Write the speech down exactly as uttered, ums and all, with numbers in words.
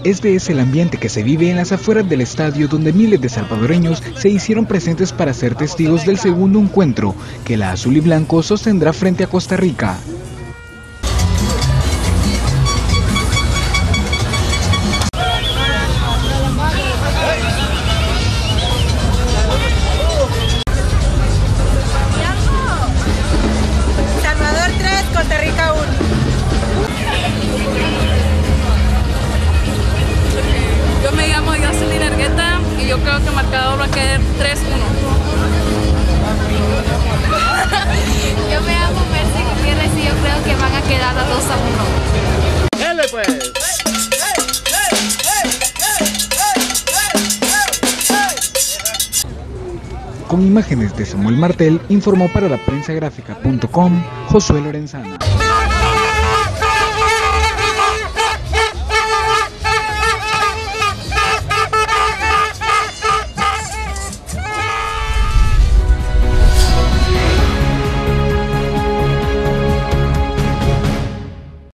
Este es el ambiente que se vive en las afueras del estadio, donde miles de salvadoreños se hicieron presentes para ser testigos del segundo encuentro que la azul y blanco sostendrá frente a Costa Rica. Salvador tres, Costa Rica uno. Yo me llamo Jocelyn Argueta y yo creo que el marcador va a quedar tres uno. Yo me llamo Mercy Gutiérrez y yo creo que van a quedar a dos a uno. ¡Dale pues! Con imágenes de Samuel Martel, informó para la prensa gráfica punto com Josué Lorenzana.